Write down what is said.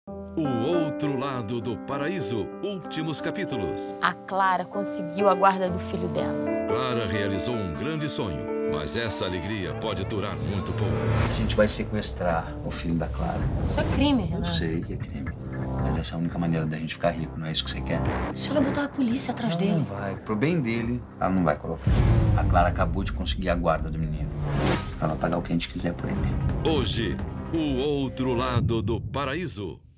O Outro Lado do Paraíso, últimos capítulos. A Clara conseguiu a guarda do filho dela. Clara realizou um grande sonho, mas essa alegria pode durar muito pouco. A gente vai sequestrar o filho da Clara. Isso é crime, Eu Renato. sei que é crime, mas essa é a única maneira da gente ficar rico, não é isso que você quer? Se ela botar a polícia atrás dele. Não vai. Pro bem dele, ela não vai colocar. A Clara acabou de conseguir a guarda do menino. Ela vai pagar o que a gente quiser por ele. Hoje, O Outro Lado do Paraíso.